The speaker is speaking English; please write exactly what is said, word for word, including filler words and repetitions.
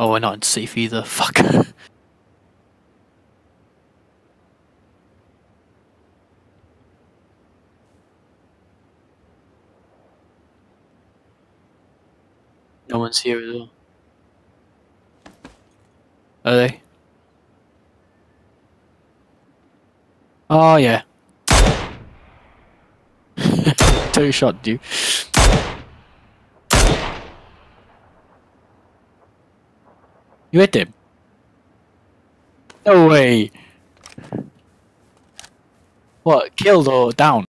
Oh, we're not in safe either. Fuck. No one's here at all. Are they? Oh yeah. Two shot you. You hit him? No way. What? Killed or down?